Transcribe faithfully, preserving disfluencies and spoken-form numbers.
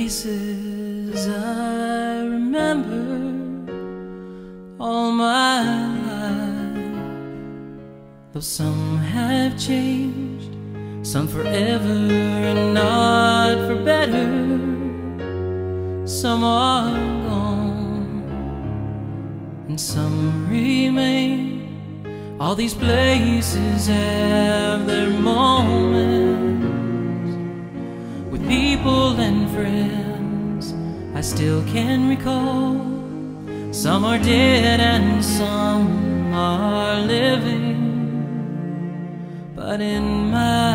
faces I remember all my life, though some have changed, some forever and not for better. Some are gone and some remain. All these places have their moments with people and friends I still can recall. Some are dead and some are living, but in my